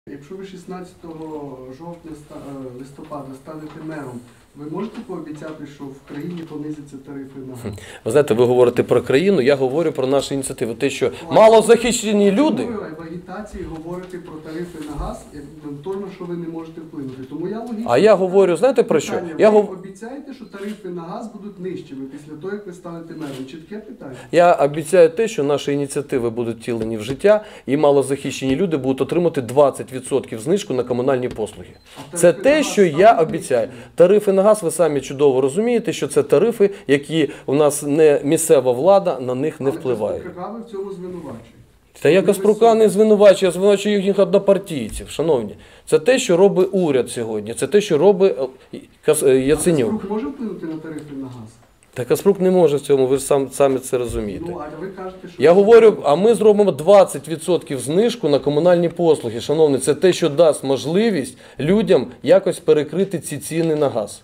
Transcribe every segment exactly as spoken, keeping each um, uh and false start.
Якщо ви шістнадцятого жовтня, листопада станете мером, ви можете пообіцяти, що в країні понизяться тарифи на газ? Ви знаєте, ви говорите про країну, я говорю про наші ініціативи. Те, що малозахищені люди... Ви в агітації говорите про тарифи на газ, як тому, що ви не можете вплинути. Тому я логічно... А я говорю, знаєте про що? Питання, Я ви гов... обіцяєте, що тарифи на газ будуть нижчими після того, як ви станете мером? Чітке питання? Я обіцяю те, що наші ініціативи будуть втілені в життя, і малозахищені люди будуть отримати двадцять відсотків знижку на комунальні послуги. Це те, що я обіцяю. Тарифи на газ, ви самі чудово розумієте, що це тарифи, які у нас не місцева влада, на них не впливає. Але Каспрука ви в цьому звинувачуєте. Та я Каспрука не звинувачую, я звинувачую їхніх однопартійців, шановні. Це те, що робить уряд сьогодні, це те, що робить Яценюк. А Каспрук може вплинути на тарифи на газ? Та Каспрук не може в цьому, ви ж сам, самі це розумієте. Ну, а ви кажете, що... Я говорю, а ми зробимо двадцять відсотків знижку на комунальні послуги. Шановні, це те, що дасть можливість людям якось перекрити ці ціни на газ.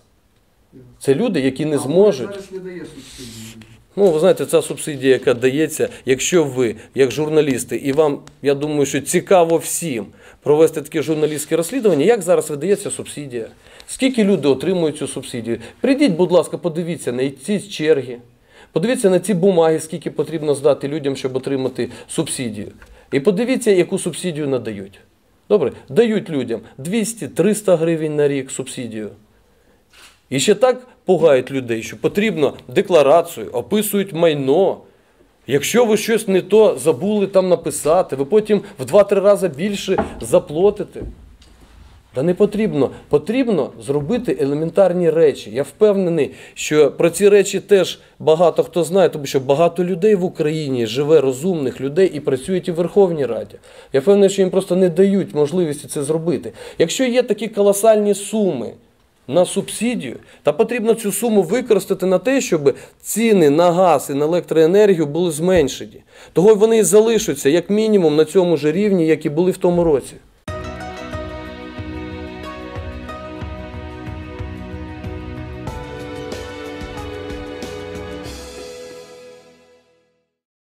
Це люди, які не зможуть... А зараз не дає субсидії. Ну, ви знаєте, ця субсидія, яка дається, якщо ви, як журналісти, і вам, я думаю, що цікаво всім провести таке журналістське розслідування, як зараз видається субсидія? Скільки люди отримують цю субсидію? Прийдіть, будь ласка, подивіться на ці черги, подивіться на ці бумаги, скільки потрібно здати людям, щоб отримати субсидію. І подивіться, яку субсидію надають. Добре? Дають людям двісті-триста гривень на рік субсидію. І ще так пугають людей, що потрібно декларацію, описують майно. Якщо ви щось не то забули там написати, ви потім в два-три рази більше заплатите. Та не потрібно. Потрібно зробити елементарні речі. Я впевнений, що про ці речі теж багато хто знає, тому що багато людей в Україні живе, розумних людей, і працюють і в Верховній Раді. Я впевнений, що їм просто не дають можливості це зробити. Якщо є такі колосальні суми на субсидію, та потрібно цю суму використати на те, щоб ціни на газ і на електроенергію були зменшені. Того вони і залишаться, як мінімум, на цьому ж рівні, як і були в тому році.